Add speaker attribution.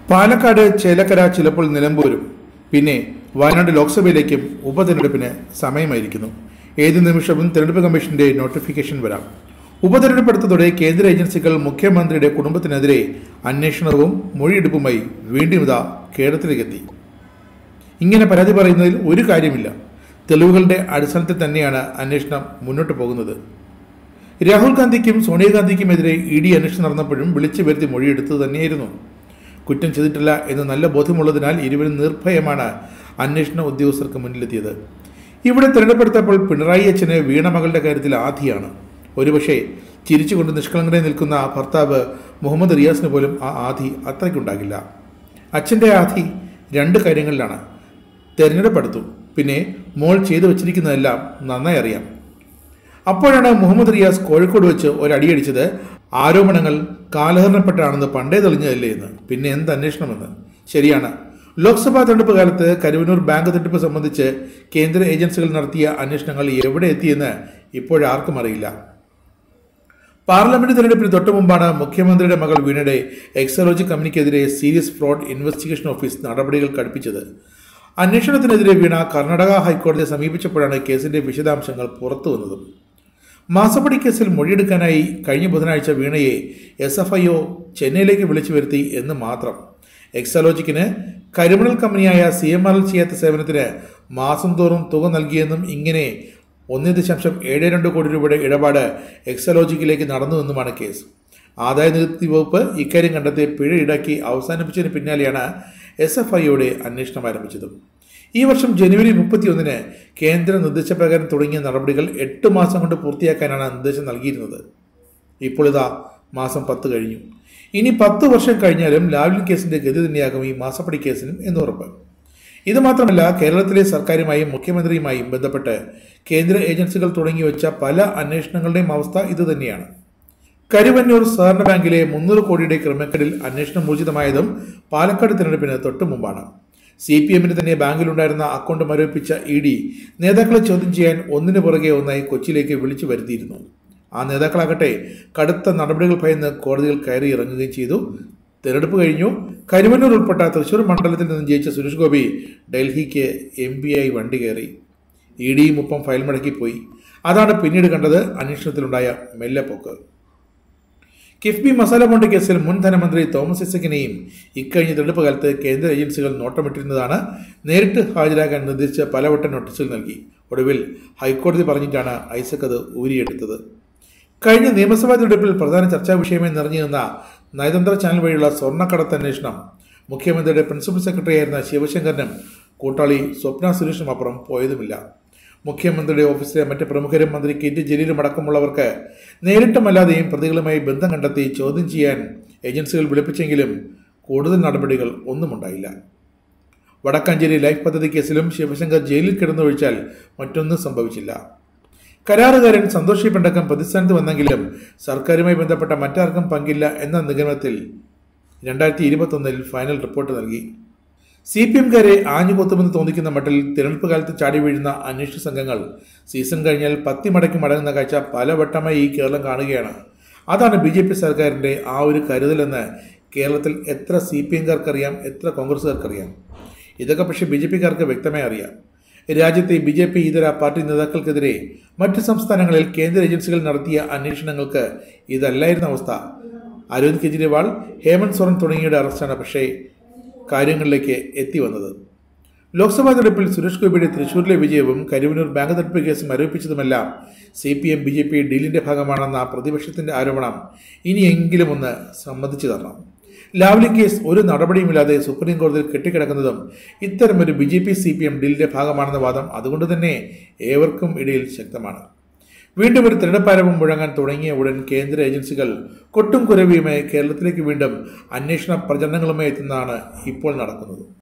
Speaker 1: പാലക്കാട്, ചേലക്കര, ചിലപ്പോൾ നിലമ്പൂരും പിന്നെ വയനാട് ലോക്സഭയിലേക്കും ഉപതെരഞ്ഞെടുപ്പിന് സമയമായിരിക്കുന്നു. ഏത് നിമിഷവും തെരഞ്ഞെടുപ്പ് കമ്മീഷന്റെ നോട്ടിഫിക്കേഷൻ വരാം. ഉപതെരഞ്ഞെടുപ്പ് എടുത്തതോടെ കേന്ദ്ര ഏജൻസികൾ മുഖ്യമന്ത്രിയുടെ കുടുംബത്തിനെതിരെ അന്വേഷണവും മൊഴിയെടുപ്പുമായി വീണ്ടും ഇതാ കേരളത്തിലേക്കെത്തി. ഇങ്ങനെ പരാതി പറയുന്നതിൽ ഒരു കാര്യമില്ല. തെളിവുകളുടെ അടിസ്ഥാനത്തിൽ തന്നെയാണ് അന്വേഷണം മുന്നോട്ട് പോകുന്നത്. രാഹുൽ ഗാന്ധിക്കും സോണിയാഗാന്ധിക്കുമെതിരെ ഇഡി അന്വേഷണം നടന്നപ്പോഴും വിളിച്ചു വരുത്തി മൊഴിയെടുത്തത് തന്നെയായിരുന്നു. കുറ്റം ചെയ്തിട്ടില്ല എന്ന് നല്ല ബോധ്യമുള്ളതിനാൽ ഇരുവരും നിർഭയമാണ് അന്വേഷണ ഉദ്യോഗസ്ഥർക്ക് മുന്നിലെത്തിയത്. ഇവിടെ തിരഞ്ഞെടുപ്പെടുത്തപ്പോൾ പിണറായി അച്ഛന് വീണ മകളുടെ കാര്യത്തിൽ ആധിയാണ്. ഒരുപക്ഷെ ചിരിച്ചുകൊണ്ട് നിഷ്കളങ്കനായി നിൽക്കുന്ന ഭർത്താവ് മുഹമ്മദ് റിയാസിന് പോലും ആ ആധി അത്രയ്ക്കുണ്ടാകില്ല. അച്ഛൻ്റെ ആധി രണ്ട് കാര്യങ്ങളിലാണ്. തിരഞ്ഞെടുപ്പെടുത്തു, പിന്നെ മോൾ ചെയ്തു വച്ചിരിക്കുന്നതെല്ലാം നന്നായി അറിയാം. അപ്പോഴാണ് മുഹമ്മദ് റിയാസ് കോഴിക്കോട് വെച്ച് ഒരടിയടിച്ചത്. ആരോപണങ്ങൾ കാലഹരണപ്പെട്ടാണെന്ന് പണ്ടേ തെളിഞ്ഞതല്ലേ എന്ന്. പിന്നെ എന്ത് അന്വേഷണമെന്ന്. ശരിയാണ്, ലോക്സഭാ തെരഞ്ഞെടുപ്പ് കാലത്ത് കരുവന്നൂർ ബാങ്ക് തട്ടിപ്പ് സംബന്ധിച്ച് കേന്ദ്ര ഏജൻസികൾ നടത്തിയ അന്വേഷണങ്ങൾ എവിടെ എത്തിയെന്ന് ഇപ്പോഴാർക്കും അറിയില്ല. പാർലമെന്റ് തെരഞ്ഞെടുപ്പിന് തൊട്ടു മുമ്പാണ് മുഖ്യമന്ത്രിയുടെ മകൾ വീണയുടെ എക്സോളജി കമ്പനിക്കെതിരെ സീരിയസ് ഫ്രോഡ് ഇൻവെസ്റ്റിഗേഷൻ ഓഫീസ് നടപടികൾ കടുപ്പിച്ചത്. അന്വേഷണത്തിനെതിരെ വീണ കർണാടക ഹൈക്കോടതിയെ സമീപിച്ചപ്പോഴാണ് കേസിന്റെ വിശദാംശങ്ങൾ പുറത്തു വന്നതും. മാസപ്പടി കേസിൽ മൊഴിയെടുക്കാനായി കഴിഞ്ഞ ബുധനാഴ്ച വീണയെ SFIO ചെന്നൈയിലേക്ക് വിളിച്ചു വരുത്തി എന്ന് മാത്രം. എക്സോളജിക്കിന് കരിമണൽ കമ്പനിയായ CMRL ചെയ്യാത്ത സേവനത്തിന് മാസം തോറും തുക നൽകിയെന്നും ഇങ്ങനെ 1.72 കോടി രൂപയുടെ ഇടപാട് എക്സോളജിക്കിലേക്ക് നടന്നുവെന്നുമാണ് കേസ്. ആദായ നികുതി വകുപ്പ് ഇക്കാര്യം കണ്ടെത്തി പിഴ ഈടാക്കി അവസാനിപ്പിച്ചതിന് പിന്നാലെയാണ് SFIOയുടെ അന്വേഷണം ആരംഭിച്ചത്. ഈ വർഷം ജനുവരി 31-ന് കേന്ദ്ര നിർദ്ദേശപ്രകാരം തുടങ്ങിയ നടപടികൾ 8 മാസം കൊണ്ട് പൂർത്തിയാക്കാനാണ് നിർദ്ദേശം നൽകിയിരുന്നത്. ഇപ്പോൾ ഇതാ മാസം 10 കഴിഞ്ഞു. ഇനി 10 വർഷം കഴിഞ്ഞാലും ലാവ്ലിൻ കേസിന്റെ ഗതി തന്നെയാകും ഈ മാസപ്പടി കേസിനും എന്നുറപ്പ്. ഇത് മാത്രമല്ല, കേരളത്തിലെ സർക്കാരുമായും മുഖ്യമന്ത്രിയുമായും ബന്ധപ്പെട്ട് കേന്ദ്ര ഏജൻസികൾ തുടങ്ങിവെച്ച പല അന്വേഷണങ്ങളുടെയും അവസ്ഥ ഇത് തന്നെയാണ്. കരുവന്നൂർ സഹകരണ ബാങ്കിലെ 300 കോടിയുടെ ക്രമക്കേടിൽ അന്വേഷണം ഊർജിതമായതും പാലക്കാട് തിരഞ്ഞെടുപ്പിന് തൊട്ടു മുമ്പാണ്. CPM തന്നെ ബാങ്കിലുണ്ടായിരുന്ന അക്കൗണ്ട് മരവിപ്പിച്ച ED നേതാക്കളെ ചോദ്യം ചെയ്യാൻ ഒന്നിനു പുറകെ ഒന്നായി കൊച്ചിയിലേക്ക് വിളിച്ചു വരുത്തിയിരുന്നു. ആ നേതാക്കളാകട്ടെ കടുത്ത നടപടികൾ ഭയന്ന് കോടതികൾ കയറി ഇറങ്ങുകയും ചെയ്തു. തെരഞ്ഞെടുപ്പ് കഴിഞ്ഞു. കരുവന്നൂർ ഉൾപ്പെട്ട തൃശൂർ മണ്ഡലത്തിൽ നിന്ന് ജയിച്ച സുരേഷ് ഗോപി ഡൽഹിക്ക് MP ആയി വണ്ടി കയറി. EDയും ഒപ്പം ഫയൽ മടക്കിപ്പോയി. അതാണ് പിന്നീട് കണ്ടത് അന്വേഷണത്തിലുണ്ടായ മെല്ലെപ്പോക്ക്. കിഫ്ബി മസാല ബോണ്ട് കേസിൽ മുൻ ധനമന്ത്രി തോമസ് ഐസക്കിനെയും ഇക്കഴിഞ്ഞ തെരഞ്ഞെടുപ്പ് കാലത്ത് കേന്ദ്ര ഏജൻസികൾ നോട്ടമിട്ടിരുന്നതാണ്. നേരിട്ട് ഹാജരാകാൻ നിർദ്ദേശിച്ച പലവട്ടം നോട്ടീസുകൾ നൽകി. ഒടുവിൽ ഹൈക്കോടതി പറഞ്ഞിട്ടാണ് ഐസക് അത് ഊരിയെടുത്തത്. കഴിഞ്ഞ നിയമസഭാ തെരഞ്ഞെടുപ്പിൽ പ്രധാന ചർച്ചാ വിഷയമായി നിറഞ്ഞു നിന്ന നയതന്ത്ര ചാനൽ വഴിയുള്ള സ്വർണ്ണക്കടത്ത് അന്വേഷണം മുഖ്യമന്ത്രിയുടെ പ്രിൻസിപ്പൽ സെക്രട്ടറി ആയിരുന്ന ശിവശങ്കറിനും കൂട്ടാളി സ്വപ്ന സുരേഷിനും അപ്പുറം പോയതുമില്ല. മുഖ്യമന്ത്രിയുടെ ഓഫീസിലെ മറ്റ് പ്രമുഖരും മന്ത്രി KT ജലീലും അടക്കമുള്ളവർക്ക് നേരിട്ടുമല്ലാതെയും പ്രതികളുമായി ബന്ധം കണ്ടെത്തി ചോദ്യം ചെയ്യാൻ ഏജൻസികൾ വിളിപ്പിച്ചെങ്കിലും കൂടുതൽ നടപടികൾ ഒന്നും ഉണ്ടായില്ല. വടക്കാഞ്ചേരി ലൈഫ് പദ്ധതി കേസിലും ശിവശങ്കർ ജയിലിൽ കിടന്നൊഴിച്ചാൽ മറ്റൊന്നും സംഭവിച്ചില്ല. കരാറുകാരൻ സന്തോഷ് പണ്ടക്കം പ്രതിസ്ഥാനത്ത് വന്നെങ്കിലും സർക്കാരുമായി ബന്ധപ്പെട്ട മറ്റാർക്കും പങ്കില്ല എന്ന നിഗമനത്തിൽ 2021 ഫൈനൽ റിപ്പോർട്ട് നൽകി. CPMകാരെ ആഞ്ഞുകൊത്തുമെന്ന് തോന്നിക്കുന്ന മട്ടിൽ തിരഞ്ഞെടുപ്പ് കാലത്ത് ചാടി വീഴുന്ന അന്വേഷണ സംഘങ്ങൾ സീസൺ കഴിഞ്ഞാൽ 10 മടക്കി മടങ്ങുന്ന കാഴ്ച പലവട്ടമായി ഈ കേരളം കാണുകയാണ്. അതാണ് BJP സർക്കാരിൻ്റെ ആ ഒരു കരുതലെന്ന് കേരളത്തിൽ എത്ര CPMകാർക്കറിയാം, എത്ര കോൺഗ്രസ്സുകാർക്കറിയാം. ഇതൊക്കെ പക്ഷേ BJPക്കാർക്ക് വ്യക്തമായി അറിയാം. രാജ്യത്തെ BJP ഇതര പാർട്ടി നേതാക്കൾക്കെതിരെ മറ്റ് സംസ്ഥാനങ്ങളിൽ കേന്ദ്ര ഏജൻസികൾ നടത്തിയ അന്വേഷണങ്ങൾക്ക് ഇതല്ലായിരുന്ന അവസ്ഥ. അരവിന്ദ് കെജ്രിവാൾ, ഹേമന്ത് സോറൻ തുടങ്ങിയവരുടെ അറസ്റ്റാണ് പക്ഷേ കാര്യങ്ങളിലേക്ക് എത്തി വന്നത്. ലോക്സഭാ തെരഞ്ഞെടുപ്പിൽ സുരേഷ് ഗോപിയുടെ തൃശൂരിലെ വിജയവും കരുവന്നൂർ ബാങ്ക് തട്ടിപ്പ് കേസും ആരോപിച്ചതുമെല്ലാം CPM BJP ഡീലിന്റെ ഭാഗമാണെന്ന പ്രതിപക്ഷത്തിന്റെ ആരോപണം ഇനിയെങ്കിലും ഒന്ന് സമ്മതിച്ചു തരണം. ലാവ്ലിൻ കേസ് ഒരു നടപടിയുമില്ലാതെ സുപ്രീം കോടതിയിൽ കെട്ടിക്കിടക്കുന്നതും ഇത്തരമൊരു BJP CPM ഡീലിന്റെ ഭാഗമാണെന്ന വാദം അതുകൊണ്ട് തന്നെ ഏവർക്കും ഇടയിൽ ശക്തമാണ്. വീണ്ടും ഒരു തിരഞ്ഞെടുപ്പാരവം മുഴങ്ങാൻ തുടങ്ങിയ ഉടൻ കേന്ദ്ര ഏജൻസികൾ കൊട്ടും കുരവിയുമായി കേരളത്തിലേക്ക് വീണ്ടും അന്വേഷണ പ്രചരണങ്ങളുമായി എത്തുന്നതാണ് ഇപ്പോൾ നടക്കുന്നത്.